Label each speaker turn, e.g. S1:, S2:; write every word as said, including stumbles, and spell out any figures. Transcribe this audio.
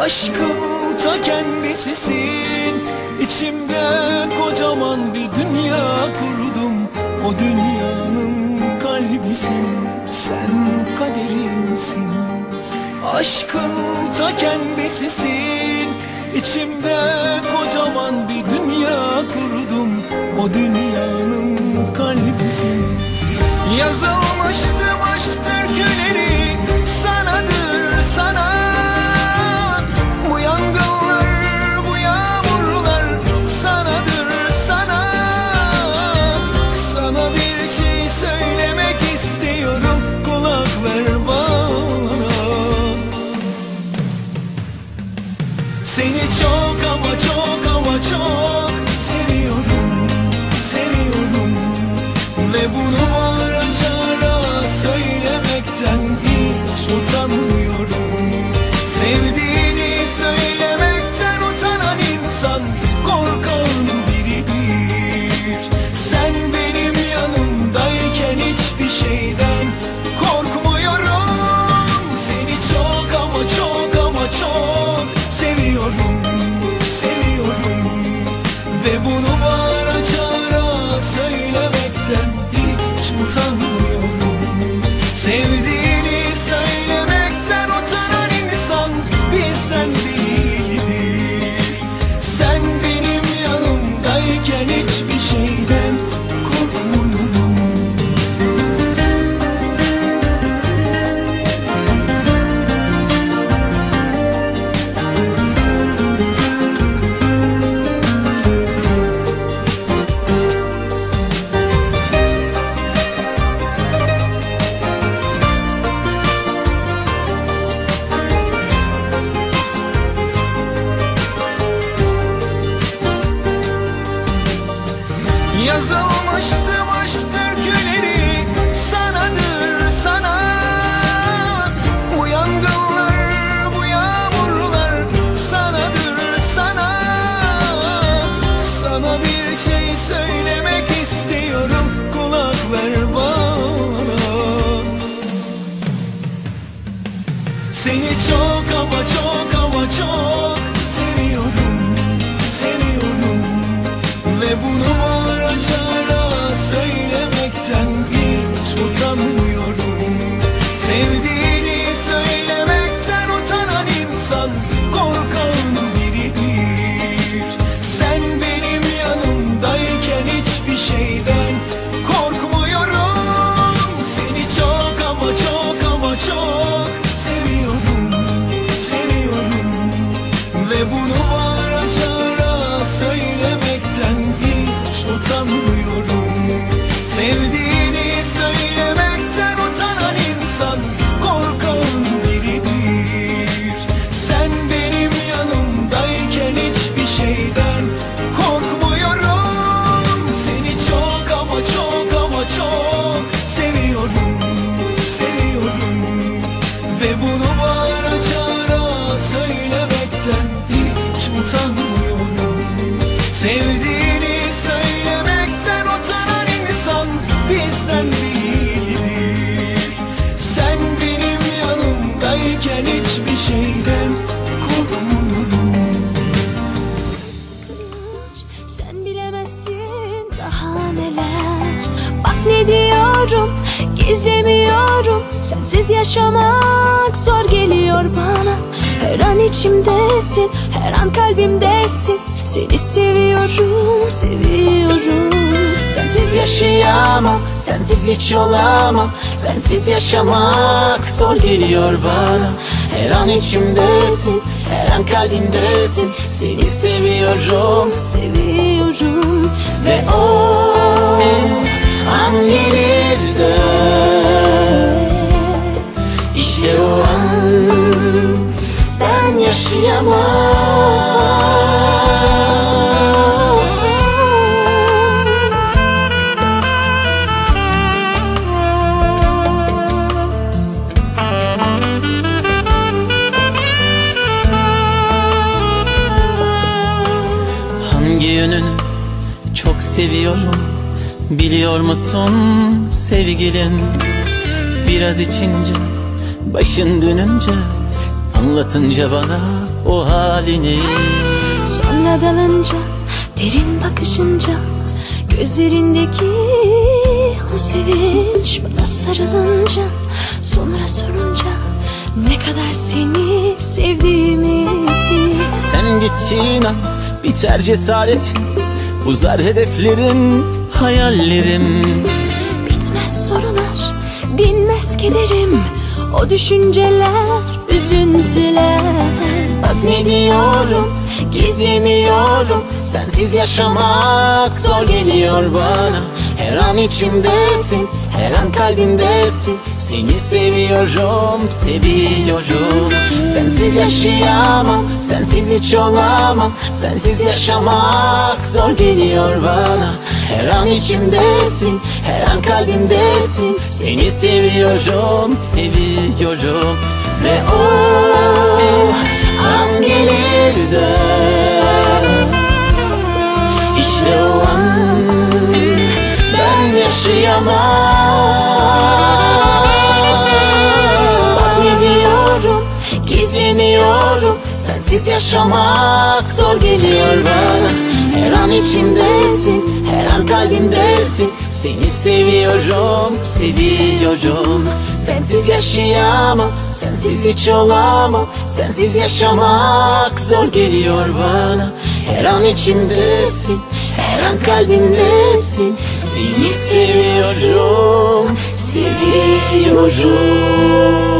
S1: Aşkın ta kendisisin. İçimde kocaman bir dünya kurdum. O dünyanın kalbisin, sen kaderimsin. Aşkın ta kendisisin. İçimde kocaman bir dünya kurdum. O dünyanın kalbisin. Yazılmıştım aşk türküleri sanadır sana. Bu yangınlar, bu yağmurlar sanadır sana. Sana bir şey söylemek istiyorum, kulak ver bana. Seni çok ama çok ama çok seviyorum, seviyorum. Ve bunu bağıra çağıra söylemekten hiç utanmıyorum. Sevdiğini söylemekten utanan insan korkan biridir. Sen benim yanımdayken hiçbir şeyden korkmuyorum. Seni çok ama çok ama çok seviyorum, seviyorum. Ve bunu bağıra çağıra söylemekten hiç utanmıyorum. Sevdiğini söylemekten utanan insan bizden değildir. Sen benim yanımdayken hiçbir şeyden korkmuyorum. Yazılmıştım aşk türküleri sanadır sana. Bu yangınlar, bu yağmurlar sanadır sana. Sana bir şey söylemek istiyorum, kulak ver bana. Seni çok ama çok ama çok seviyorum, seviyorum. Ve bunu bağıra çağıra söylemekten hiç utanmıyorum. Sevdiğini söylemekten utanan insan korkan biridir. Sen benim yanımdayken hiçbir şeyden korkmuyorum. Seni çok ama çok ama çok seviyorum, seviyorum. Ve bunu bağıra çağıra söylemekten hiç utanmıyorum. Sevdiğini söylemekten utanan insan korkan biridir. Sen benim yanımdayken hiçbir şeyden korkmuyorum. Seni çok ama çok ama çok seviyorum, seviyorum. Ve bunu bağıra çağıra söylemekten hiç utanmıyorum. Sevdiğini söylemekten utanan insan bizden değildir. Sen benim yanımdayken hiçbir şeyden korkmuyorum.
S2: Sen bilemezsin daha neler. Bak ne diyorum, gizlemiyorum. Sensiz yaşamak zor geliyor bana. Her an içimdesin, her an kalbimdesin. Seni seviyorum, seviyorum.
S3: Sensiz yaşayamam, sensiz hiç olamam. Sensiz yaşamak zor geliyor bana. Her an içimdesin, her an kalbimdesin. Seni seviyorum,
S2: Seviyorum.
S3: ve o an gelir de İşte o an ben yaşayamam. Hangi yönünü çok seviyorum biliyor musun sevgilim? Biraz içince, başın dönünce anlatınca bana o halini.
S2: Sonra dalınca, derin bakışınca, gözlerindeki o sevinç bana sarılınca, sonra sorunca ne kadar seni sevdiğimi.
S3: Sen gittiğin an biter cesaretin, uzar hedeflerim, hayallerim.
S2: Bitmez sorular, dinmez kederim, o düşünceler, üzüntüler.
S3: Bak ne diyorum, gizlemiyorum, sensiz yaşamak zor geliyor bana. Her an içimdesin, her an kalbimdesin, seni seviyorum, seviyorum. Sensiz yaşayamam, sensiz hiç olamam, sensiz yaşamak zor geliyor bana. Her an içimdesin, her an kalbimdesin, seni seviyorum, seviyorum. Ve o an gelir de, İşte o an ben yaşayamam. Bak ne diyorum, gizlemiyorum, sensiz yaşamak zor geliyor bana. Her an içimdesin, her an kalbimdesin, seni seviyorum, seviyorum. Sensiz yaşayamam, sensiz hiç olamam, sensiz yaşamak zor geliyor bana. Her an içimdesin, her an kalbimdesin, seni seviyorum, seviyorum.